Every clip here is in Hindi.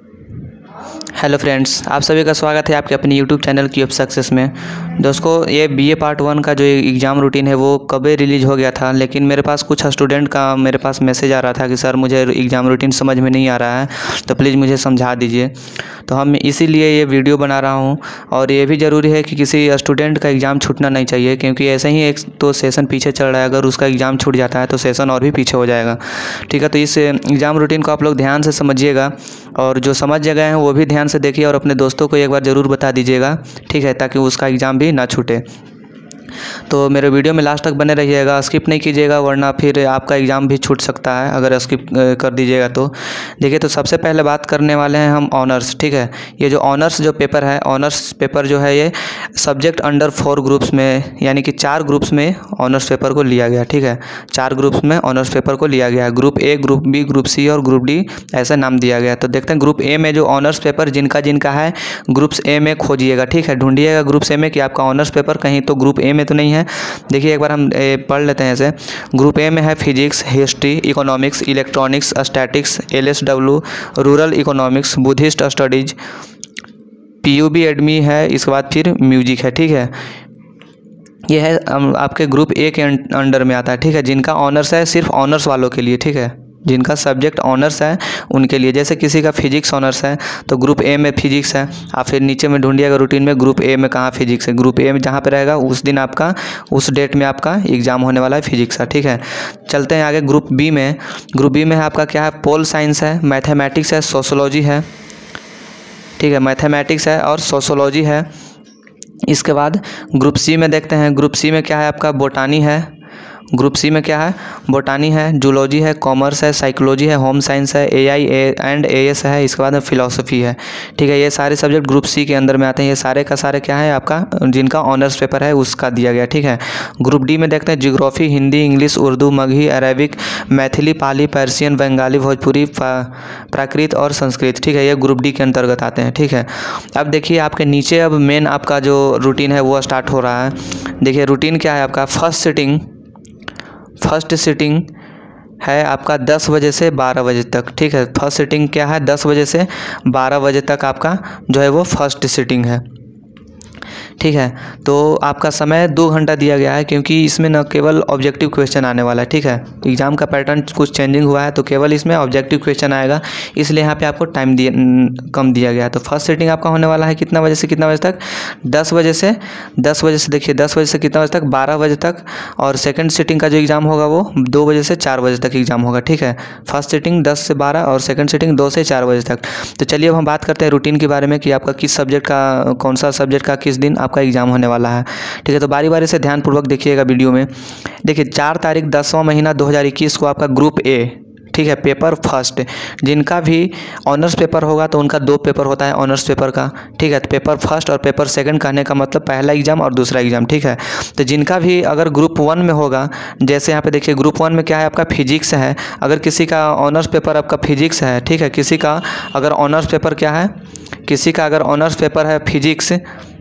हेलो फ्रेंड्स, आप सभी का स्वागत है आपके अपने यूट्यूब चैनल क्यूब सक्सेस में। दोस्तों, ये बीए पार्ट 1 का जो एग्ज़ाम रूटीन है वो कब रिलीज़ हो गया था, लेकिन मेरे पास कुछ स्टूडेंट का मेरे पास मैसेज आ रहा था कि सर मुझे एग्ज़ाम रूटीन समझ में नहीं आ रहा है, तो प्लीज़ मुझे समझा दीजिए। तो हम इसीलिए ये वीडियो बना रहा हूँ। और ये भी ज़रूरी है कि किसी स्टूडेंट का एग्ज़ाम छूटना नहीं चाहिए, क्योंकि ऐसे ही एक तो सेशन पीछे चल रहा है, अगर उसका एग्ज़ाम छूट जाता है तो सेशन और भी पीछे हो जाएगा। ठीक है, तो इस एग्ज़ाम रूटीन को आप लोग ध्यान से समझिएगा, और जो समझ गए हैं वो भी ध्यान से देखिए और अपने दोस्तों को एक बार ज़रूर बता दीजिएगा, ठीक है, ताकि उसका एग्ज़ाम भी ना छूटे। तो मेरे वीडियो में लास्ट तक बने रहिएगा, स्किप नहीं कीजिएगा, वरना फिर आपका एग्ज़ाम भी छूट सकता है अगर स्किप कर दीजिएगा तो। देखिए, तो सबसे पहले बात करने वाले हैं हम ऑनर्स। ठीक है, ये जो ऑनर्स जो पेपर है, ऑनर्स पेपर जो है ये सब्जेक्ट अंडर 4 ग्रुप्स में, यानी कि 4 ग्रुप्स में ऑनर्स पेपर को लिया गया। ठीक है, 4 ग्रुप्स में ऑनर्स पेपर को लिया गया है। Group A, group B, group C और ग्रुप डी, ऐसा नाम दिया गया है। तो देखते हैं ग्रुप ए में जो ऑनर्स पेपर जिनका जिनका है ग्रुप्स ए में खोजिएगा। ठीक है, ढूंढिएगा ग्रुप्स ए में कि आपका ऑनर्स पेपर कहीं तो ग्रुप ए में तो नहीं है। देखिए, एक बार हम पढ़ लेते हैं ऐसे। ग्रुप ए में है physics, history, economics, electronics, statics, LSW, rural economics, Buddhist studies, PUB ADM है, इसके बाद फिर म्यूजिक है। ठीक है, ये है आपके ग्रुप ए के अंडर में आता है। ठीक है, जिनका ऑनर्स है सिर्फ ऑनर्स वालों के लिए। ठीक है, जिनका सब्जेक्ट ऑनर्स है उनके लिए। जैसे किसी का फिजिक्स ऑनर्स है तो ग्रुप ए में फिजिक्स है। आप फिर नीचे में ढूंढिएगा रूटीन में ग्रुप ए में कहाँ फिजिक्स है। ग्रुप ए में जहाँ पे रहेगा उस दिन आपका, उस डेट में आपका एग्ज़ाम होने वाला है फिजिक्स का। ठीक है, चलते हैं आगे। ग्रुप बी में, ग्रुप बी में है आपका क्या है, पोल साइंस है, मैथमेटिक्स है, सोशोलॉजी है। ठीक है, मैथमेटिक्स है और सोशोलॉजी है। इसके बाद ग्रुप सी में देखते हैं। ग्रुप सी में क्या है आपका, बोटानी है। ग्रुप सी में क्या है, बोटानी है, जूलॉजी है, कॉमर्स है, साइकोलॉजी है, होम साइंस है, एआई एंड एएस है। इसके बाद में फिलॉसफी है। ठीक है, ये सारे सब्जेक्ट ग्रुप सी के अंदर में आते हैं। ये सारे का सारे क्या है आपका, जिनका ऑनर्स पेपर है उसका दिया गया। ठीक है, ग्रुप डी में देखते हैं geography, Hindi, English, Urdu, Magahi, Arabic, Maithili, Pali, Persian, Bengali, Bhojpuri, Prakrit और संस्कृत। ठीक है, ये ग्रुप डी के अंतर्गत आते हैं। ठीक है, अब देखिए आपके नीचे अब मेन आपका जो रूटीन है वो स्टार्ट हो रहा है। देखिए रूटीन क्या है आपका, फर्स्ट सिटिंग है आपका 10 बजे से 12 बजे तक। ठीक है, फर्स्ट सिटिंग क्या है, 10 बजे से 12 बजे तक आपका जो है वो फर्स्ट सिटिंग है। ठीक है, तो आपका समय 2 घंटा दिया गया है, क्योंकि इसमें न केवल ऑब्जेक्टिव क्वेश्चन आने वाला है। ठीक है, एग्ज़ाम का पैटर्न कुछ चेंजिंग हुआ है, तो केवल इसमें ऑब्जेक्टिव क्वेश्चन आएगा, इसलिए यहाँ पे आपको टाइम कम दिया गया है। तो फर्स्ट सिटिंग आपका होने वाला है कितना बजे से कितना बजे तक, 10 बजे से देखिए 10 बजे से कितना बजे तक, 12 बजे तक। और सेकंड सिटिंग का जो एग्ज़ाम होगा वो 2 बजे से 4 बजे तक एग्ज़ाम होगा। ठीक है, फर्स्ट सिटिंग 10 से 12 और सेकंड सिटिंग 2 से 4 बजे तक। तो चलिए अब हम बात करते हैं रूटीन के बारे में कि आपका किस सब्जेक्ट का, कौन सा सब्जेक्ट का किस दिन आपका एग्ज़ाम होने वाला है। ठीक है, तो बारी बारी से ध्यानपूर्वक देखिएगा वीडियो में। देखिए 4 तारीख 10वां महीना 2021 को आपका ग्रुप ए, ठीक है, पेपर फर्स्ट, जिनका भी ऑनर्स पेपर होगा तो उनका 2 पेपर होता है ऑनर्स पेपर का। ठीक है, तो पेपर फर्स्ट और पेपर सेकंड कहने का मतलब पहला एग्ज़ाम और दूसरा एग्ज़ाम। ठीक है, तो जिनका भी अगर ग्रुप 1 में होगा, जैसे यहाँ पे देखिए ग्रुप 1 में क्या है आपका फिजिक्स है। अगर किसी का ऑनर्स पेपर आपका फिजिक्स है, ठीक है, किसी का अगर ऑनर्स पेपर क्या है, किसी का अगर ऑनर्स पेपर है फिजिक्स,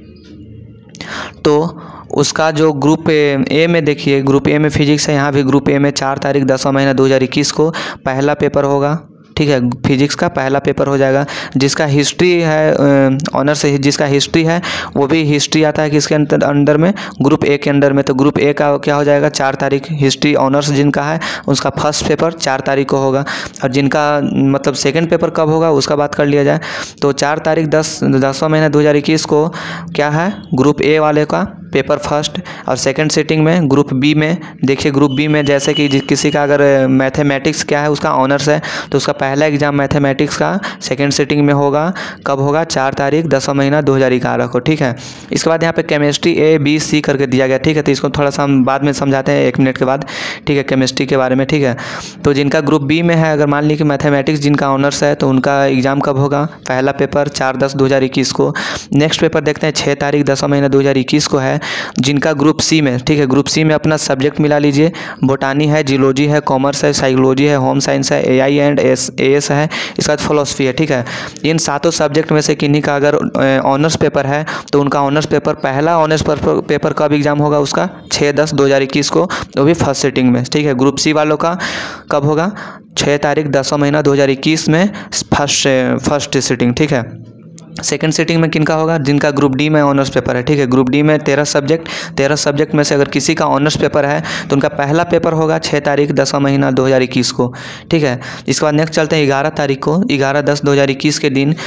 तो उसका जो ग्रुप ए में देखिए, ग्रुप ए में फिजिक्स है, यहाँ भी ग्रुप ए में 4 तारीख 10वां महीना 2021 को पहला पेपर होगा। ठीक है, फिजिक्स का पहला पेपर हो जाएगा। जिसका हिस्ट्री है ऑनर्स से, जिसका हिस्ट्री है वो भी हिस्ट्री आता है किसके अंडर में, ग्रुप ए के अंडर में। तो ग्रुप ए का क्या हो जाएगा, 4 तारीख हिस्ट्री ऑनर्स जिनका है उसका फर्स्ट पेपर 4 तारीख को होगा। और जिनका मतलब सेकंड पेपर कब होगा उसका बात कर लिया जाए, तो 4 तारीख 10वां महीना 2021 को क्या है, ग्रुप ए वाले का पेपर फर्स्ट। और सेकंड सिटिंग में ग्रुप बी में देखिए, ग्रुप बी में जैसे कि किसी का अगर मैथमेटिक्स क्या है उसका ऑनर्स है, तो उसका पहला एग्ज़ाम मैथमेटिक्स का सेकंड सिटिंग में होगा। कब होगा, 4 तारीख 10वां महीना 2011 को। ठीक है, इसके बाद यहाँ पे केमिस्ट्री ए बी सी करके दिया गया। ठीक है, तो इसको थोड़ा सा हम बाद में समझाते हैं 1 मिनट के बाद। ठीक है, केमिस्ट्री के बारे में। ठीक है, तो जिनका ग्रुप बी में है, अगर मान ली कि मैथमेटिक्स जिनका ऑनर्स है, तो उनका एग्ज़ाम कब होगा, पहला पेपर 4/10/2021 को। नेक्स्ट पेपर देखते हैं 6 तारीख 10वां महीना 2021 को है जिनका ग्रुप सी में। ठीक है, ग्रुप सी में अपना सब्जेक्ट मिला लीजिए, बोटानी है, जियोलॉजी है, कॉमर्स है, साइकोलॉजी है, होम साइंस है, एआई एंड एएस है, इसके बाद फिलॉसफी है। ठीक है, इन 7 सब्जेक्ट में से किन्हीं का अगर ऑनर्स पेपर है तो उनका ऑनर्स पेपर, पहला ऑनर्स पेपर कब एग्ज़ाम होगा उसका, 6/10/2021 को, वो भी फर्स्ट सिटिंग में। में, ठीक है। ग्रुप सी वालों का कब होगा? 6 तारीख 10वां महीना 2021 में फर्स्ट सिटिंग, ठीक है। सेकंड सिटिंग में किनका होगा? जिनका ग्रुप डी में ऑनर्स पेपर है, ठीक है। ग्रुप डी में 13 सब्जेक्ट में से अगर किसी का ऑनर्स पेपर है तो उनका पहला पेपर होगा 6 तारीख 10वां महीना 2021 को, ठीक है। इसके बाद नेक्स्ट चलते हैं 11 तारीख को, 11/10/2021 के दिन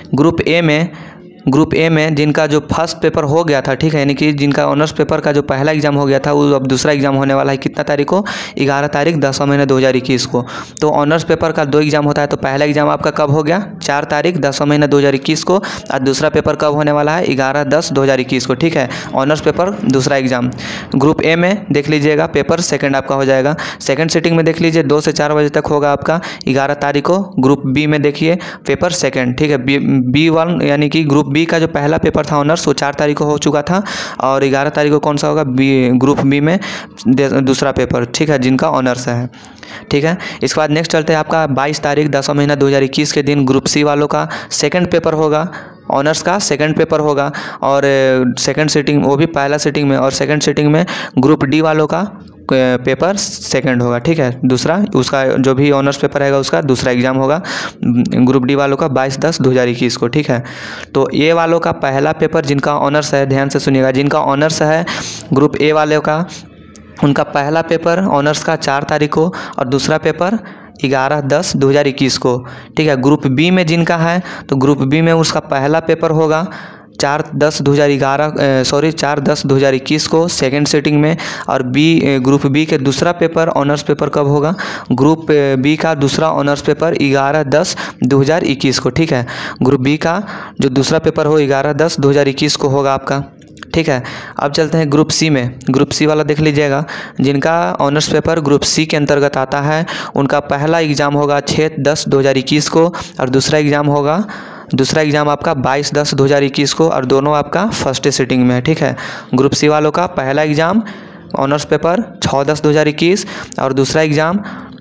ग्रुप ए में जिनका जो फर्स्ट पेपर हो गया था, ठीक है, यानी कि जिनका ऑनर्स पेपर का जो पहला एग्जाम हो गया था वो अब दूसरा एग्जाम होने वाला है कितना तारीख को? 11 तारीख 10वां महीना 2021 को। तो ऑनर्स पेपर का 2 एग्जाम होता है, तो पहला एग्जाम आपका कब हो गया? 4 तारीख 10वां महीना 2021 को, और दूसरा पेपर कब होने वाला है? 11/10/2021 को, ठीक है। ऑनर्स पेपर दूसरा एग्जाम। ग्रुप ए में देख लीजिएगा पेपर सेकेंड आपका हो जाएगा। सेकेंड सिटिंग में देख लीजिए 2 से 4 बजे तक होगा आपका 11 तारीख को। ग्रुप बी में देखिए पेपर सेकेंड, ठीक है। B1 यानी कि ग्रुप बी का जो पहला पेपर था ऑनर्स वो 4 तारीख को हो चुका था, और 11 तारीख को कौन सा होगा? ग्रुप बी में दूसरा पेपर, ठीक है, जिनका ऑनर्स है, ठीक है। इसके बाद नेक्स्ट चलते हैं आपका 22 तारीख 10वां महीना 2021 के दिन ग्रुप सी वालों का सेकंड पेपर होगा, ऑनर्स का सेकंड पेपर होगा, और सेकंड सिटिंग वो भी पहला सिटिंग में, और सेकंड सिटिंग में ग्रुप डी वालों का पेपर सेकंड होगा, ठीक है। दूसरा उसका जो भी ऑनर्स पेपर रहेगा उसका दूसरा एग्जाम होगा ग्रुप डी वालों का 22/10/2021 को, ठीक है। तो ए वालों का पहला पेपर जिनका ऑनर्स है, ध्यान से सुनिएगा, जिनका ऑनर्स है ग्रुप ए वालों का, उनका पहला पेपर ऑनर्स का 4 तारीख को, और दूसरा पेपर 11/10/2021 को, ठीक है। ग्रुप बी में जिनका है तो ग्रुप बी में उसका पहला पेपर होगा 4/10/2021 को सेकंड सिटिंग में, और ग्रुप बी के दूसरा पेपर ऑनर्स पेपर कब होगा? ग्रुप बी का दूसरा ऑनर्स पेपर 11/10/2021 को, ठीक है। ग्रुप बी का जो दूसरा पेपर हो 11/10/2021 को होगा आपका, ठीक है। अब चलते हैं ग्रुप सी में। ग्रुप सी वाला देख लीजिएगा, जिनका ऑनर्स पेपर ग्रुप सी के अंतर्गत आता है उनका पहला एग्ज़ाम होगा 6/10/2021 को, और दूसरा एग्ज़ाम आपका 22/10/2021 को, और दोनों आपका फर्स्ट सिटिंग में है, ठीक है। ग्रुप सी वालों का पहला एग्ज़ाम ऑनर्स पेपर 6/10/2021 और दूसरा एग्ज़ाम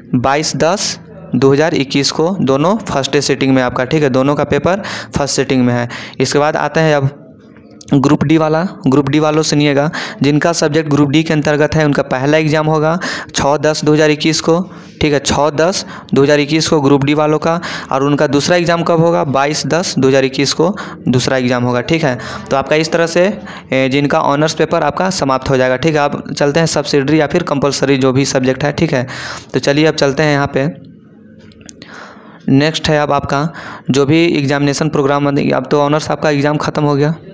22/10/2021 को, दोनों फर्स्ट सिटिंग में आपका, ठीक है। दोनों का पेपर फर्स्ट सिटिंग में है। इसके बाद आते हैं अब ग्रुप डी वालों सुनिएगा, जिनका सब्जेक्ट ग्रुप डी के अंतर्गत है उनका पहला एग्जाम होगा 6/10/2021 को, ठीक है। 6/10/2021 को ग्रुप डी वालों का, और उनका दूसरा एग्जाम कब होगा? 22/10/2021 को दूसरा एग्जाम होगा, ठीक है। तो आपका इस तरह से जिनका ऑनर्स पेपर आपका समाप्त हो जाएगा, ठीक है। अब चलते हैं सब्सिडरी या फिर कंपलसरी जो भी सब्जेक्ट है, ठीक है। तो चलिए अब चलते हैं यहाँ पे नेक्स्ट है अब आपका जो भी एग्जामिनेशन प्रोग्राम, अब तो ऑनर्स आपका एग्ज़ाम ख़त्म हो गया,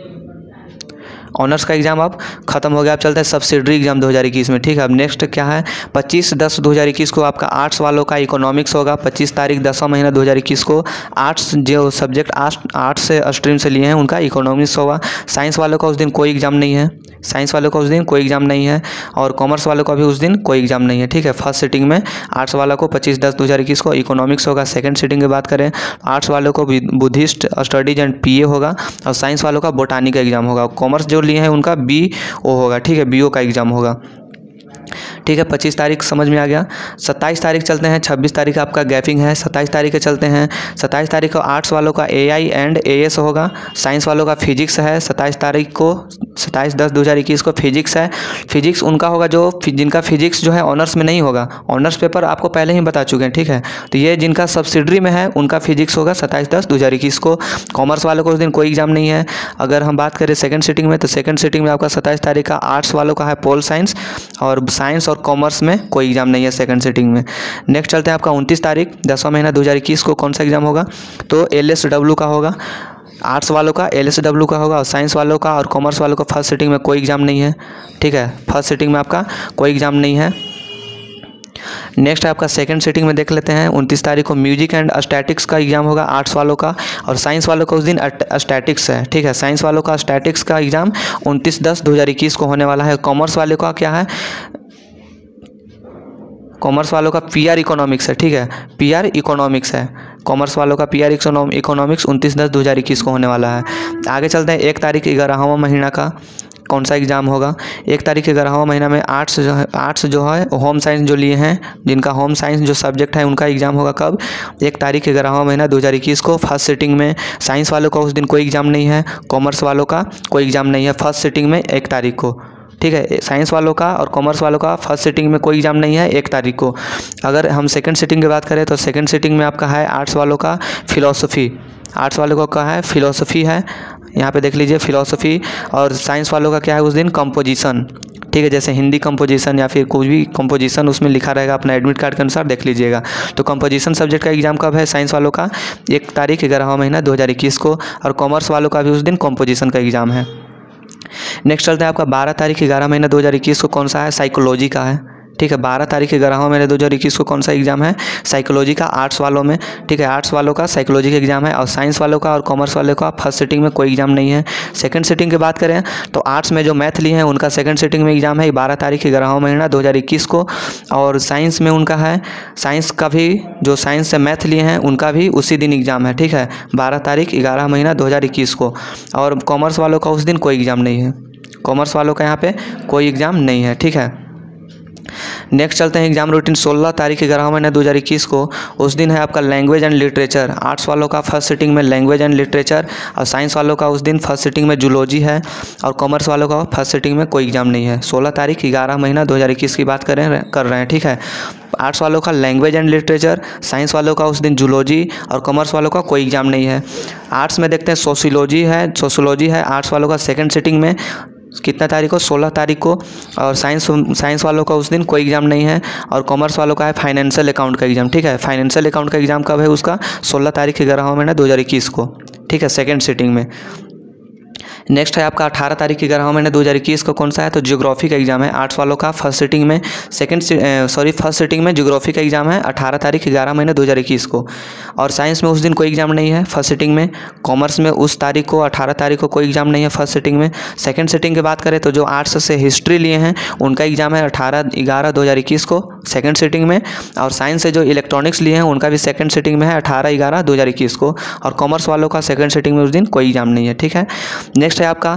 ऑनर्स का एग्ज़ाम अब खत्म हो गया। अब चलते हैं सब्सिडरी एग्जाम 2021 में, ठीक है। अब नेक्स्ट क्या है? 25/10/2021 को आपका आर्ट्स वालों का इकोनॉमिक्स होगा। 25 तारीख 10वां महीना 2021 को आर्ट्स जो सब्जेक्ट आर्ट्स से स्ट्रीम से लिए हैं उनका इकोनॉमिक्स होगा। साइंस वालों का उस दिन कोई एग्ज़ाम नहीं है, और कॉमर्स वालों का भी उस दिन कोई एग्ज़ाम नहीं है, ठीक है। फर्स्ट सिटिंग में आर्ट्स वालों को 25/10/2021 को इकोनॉमिक्स होगा। सेकंड सिटिंग की बात करें आर्ट्स वालों को बुद्धिस्ट स्टडीज एंड पीए होगा, और साइंस वालों का बोटानी का एग्ज़ाम होगा। कॉमर्स जो लिए हैं उनका BO होगा, ठीक है, BO का एग्ज़ाम होगा, ठीक है। 25 तारीख समझ में आ गया। 27 तारीख चलते हैं, 26 तारीख आपका गैपिंग है। 27 तारीख के चलते हैं। 27 तारीख को आर्ट्स वालों का AI एंड AS होगा, साइंस वालों का फिजिक्स है। 27 तारीख को 27/10/2021 को फिजिक्स है। फिजिक्स उनका होगा जिनका फिजिक्स जो है ऑनर्स में नहीं होगा, ऑनर्स पेपर आपको पहले ही बता चुके हैं, ठीक है। तो ये जिनका सब्सिडरी में है उनका फिजिक्स होगा 27/10/2021 को। कॉमर्स वालों को उस दिन कोई एग्जाम नहीं है। अगर हम बात करें सेकंड सिटिंग में, तो सेकंड सिटिंग में आपका 27 तारीख का आर्ट्स वालों का है पोल साइंस, और साइंस और कॉमर्स में कोई एग्जाम नहीं है सेकंड सिटिंग में। नेक्स्ट चलते हैं आपका 29 तारीख 10वां महीना 2021 को कौन सा एग्जाम होगा? तो LSW का होगा। आर्ट्स वालों का LSW का होगा, और साइंस वालों का और कॉमर्स वालों का फर्स्ट सिटिंग में कोई एग्जाम नहीं है, ठीक है। फर्स्ट सिटिंग में आपका कोई एग्जाम नहीं है। नेक्स्ट आपका सेकंड सिटिंग में देख लेते हैं। 29 तारीख को म्यूजिक एंड स्टैटिक्स का एग्जाम होगा आर्ट्स वालों का, और साइंस वालों का उस दिन स्टैटिक्स है, ठीक है। साइंस वालों का स्टैटिक्स का एग्जाम 29/10/2021 को होने वाला है। कॉमर्स वाले का क्या है? कॉमर्स वालों का PR इकोनॉमिक्स है, ठीक है, PR इकोनॉमिक्स है। कॉमर्स वालों का PR इकोनॉमिक्स 29/10/2021 को होने वाला है। आगे चलते हैं 1 तारीख 11वां महीना का कौन सा एग्ज़ाम होगा? 1 तारीख 11वां महीना में आर्ट्स जो है होम साइंस जो लिए हैं, जिनका होम साइंस जो सब्जेक्ट है उनका एग्ज़ाम होगा कब? 1 तारीख 11वां महीना 2021 को फर्स्ट सिटिंग में। साइंस वालों का उस दिन कोई एग्ज़ाम नहीं है। कॉमर्स वालों का कोई एग्ज़ाम नहीं है फर्स्ट सिटिंग में 1 तारीख को, ठीक है। साइंस वालों का और कॉमर्स वालों का फर्स्ट सिटिंग में कोई एग्ज़ाम नहीं है 1 तारीख को। अगर हम सेकंड सिटिंग की बात करें तो सेकंड सिटिंग में आपका है आर्ट्स वालों का फिलॉसफी, आर्ट्स वालों का है फिलॉसफी है, यहाँ पे देख लीजिए फिलॉसफी। और साइंस वालों का क्या है उस दिन कंपोजिशन, ठीक है। जैसे हिंदी कंपोजिशन या फिर कोई भी कंपोजिशन उसमें लिखा रहेगा, अपना एडमिट कार्ड के अनुसार देख लीजिएगा। तो कंपोजिशन सब्जेक्ट का एग्जाम कब है? साइंस वालों का 1 तारीख 11वां महीना 2021 को, और कॉमर्स वालों का भी उस दिन कंपोजिशन का एग्ज़ाम है। नेक्स्ट चलता है आपका 12 तारीख 11 महीना 2021 को, कौन सा है? साइकोलॉजी का है, ठीक है। 12 तारीख 11वां महीने 2021 को कौन सा एग्जाम है? साइकोलॉजी का, आर्ट्स वालों में, ठीक है। आर्ट्स वालों का साइकोलॉजी का एग्जाम है। और साइंस वालों का और कॉमर्स वालों का फर्स्ट सिटिंग में कोई एग्जाम नहीं है। सेकंड सिटिंग की बात करें तो आर्ट्स में जो मैथ लिए हैं उनका सेकंड सिटिंग में एग्जाम है 12 तारीख 11वां महीना 2021 को। और साइंस में उनका है, साइंस का भी जो साइंस से मैथ लिए हैं उनका भी उसी दिन एग्जाम है, ठीक है, 12 तारीख 11 महीना 2021 को। और कॉमर्स वालों का उस दिन कोई एग्ज़ाम नहीं है, कॉमर्स वालों का यहाँ पे कोई एग्ज़ाम नहीं है, ठीक है। नेक्स्ट चलते हैं एग्जाम रूटीन 16 तारीख 11 महीना 2021 को, उस दिन है आपका लैंग्वेज एंड लिटरेचर। आर्ट्स वालों का फर्स्ट सिटिंग में लैंग्वेज एंड लिटरेचर, और साइंस वालों का उस दिन फर्स्ट सिटिंग में जूलॉजी है, और कॉमर्स वालों का फर्स्ट सिटिंग में कोई एग्जाम नहीं है। 16 तारीख 11 महीना 2021 की बात कर रहे हैं, ठीक है। आर्ट्स वालों का लैंग्वेज एंड लिटरेचर, साइंस वालों का उस दिन जूलॉजी, और कॉमर्स वालों का कोई एग्जाम नहीं है। आर्ट्स में देखते हैं सोशियोलॉजी है आर्ट्स वालों का सेकंड सिटिंग में, कितना तारीख को? 16 तारीख को। और साइंस वालों का उस दिन कोई एग्ज़ाम नहीं है। और कॉमर्स वालों का है फाइनेंशियल अकाउंट का एग्ज़ाम, ठीक है। फाइनेंशियल अकाउंट का एग्ज़ाम कब है उसका? 16 तारीख 11वां महीना 2021 को, ठीक है, सेकंड सिटिंग में। नेक्स्ट है आपका 18 तारीख 11वां महीना 2021 को, कौन सा है? तो ज्योग्राफी का एग्जाम है आर्ट्स वालों का फर्स्ट सिटिंग में, फर्स्ट सिटिंग में ज्योग्राफी का एग्जाम है 18 तारीख 11 महीना 2021 को। और साइंस में उस दिन कोई एग्जाम नहीं है फर्स्ट सिटिंग में। कॉमर्स में उस तारीख को 18 तारीख को कोई एग्जाम नहीं है फर्स्ट सिटिंग में। सेकंड सिटिंग की बात करें तो जो आर्ट्स से हिस्ट्री लिए हैं उनका एग्जाम है 18/11/2021 को सेकंड सिटिंग में। और साइंस से जो इलेक्ट्रॉनिक्स लिए हैं उनका भी सेकंड सिटिंग में है 18/11/2021 को। और कॉमर्स वालों का सेकंड सिटिंग में उस दिन कोई एग्जाम नहीं है, ठीक है। नेक्स्ट है आपका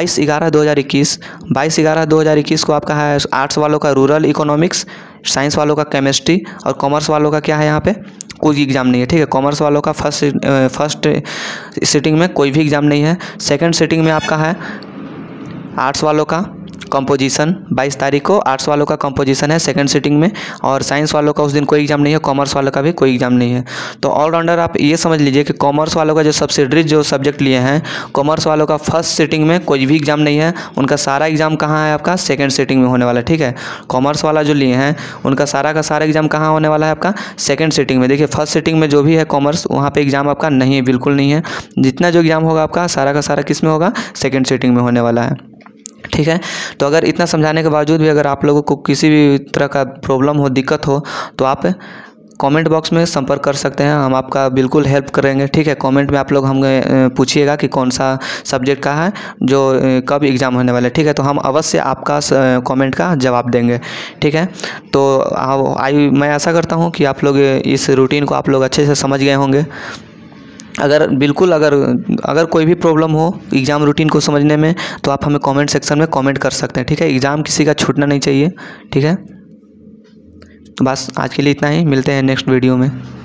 22/11/2021 को आपका है आर्ट्स वालों का रूरल इकोनॉमिक्स, साइंस वालों का केमिस्ट्री, और कॉमर्स वालों का क्या है यहाँ पे? कोई एग्ज़ाम नहीं है, ठीक है। कॉमर्स वालों का फर्स्ट सिटिंग में कोई भी एग्ज़ाम नहीं है। सेकंड सिटिंग में आपका है आर्ट्स वालों का कंपोजिशन, 22 तारीख को आर्ट्स वालों का कंपोजिशन है सेकंड सिटिंग में। और साइंस वालों का उस दिन कोई एग्जाम नहीं है, कॉमर्स वालों का भी कोई एग्जाम नहीं है। तो ऑलराउंडर आप ये समझ लीजिए कि कॉमर्स वालों का जो सब्सिडरी जो सब्जेक्ट लिए हैं, कॉमर्स वालों का फर्स्ट सिटिंग में कोई भी एग्जाम नहीं है, उनका सारा एग्जाम कहाँ है? आपका सेकंड सिटिंग में होने वाला है, ठीक है। कॉमर्स वाला जो लिए हैं उनका सारा का सारा एग्जाम कहाँ होने वाला है? आपका सेकंड सिटिंग में। देखिए फर्स्ट सिटिंग में जो भी है कॉमर्स, वहाँ पे एग्जाम आपका नहीं है, बिल्कुल नहीं है। जितना जो एग्जाम होगा आपका सारा का सारा किस में होगा? सेकंड सिटिंग में होने वाला है, ठीक है। तो अगर इतना समझाने के बावजूद भी अगर आप लोगों को किसी भी तरह का प्रॉब्लम हो, दिक्कत हो, तो आप कमेंट बॉक्स में संपर्क कर सकते हैं, हम आपका बिल्कुल हेल्प करेंगे, ठीक है। कमेंट में आप लोग हमें पूछिएगा कि कौन सा सब्जेक्ट का है, जो कब एग्ज़ाम होने वाला है, ठीक है। तो हम अवश्य आपका कमेंट का जवाब देंगे, ठीक है। तो मैं आशा करता हूँ कि आप लोग इस रूटीन को आप लोग अच्छे से समझ गए होंगे। अगर कोई भी प्रॉब्लम हो एग्ज़ाम रूटीन को समझने में, तो आप हमें कमेंट सेक्शन में कमेंट कर सकते हैं, ठीक है। एग्ज़ाम किसी का छूटना नहीं चाहिए, ठीक है। तो बस आज के लिए इतना ही, मिलते हैं नेक्स्ट वीडियो में।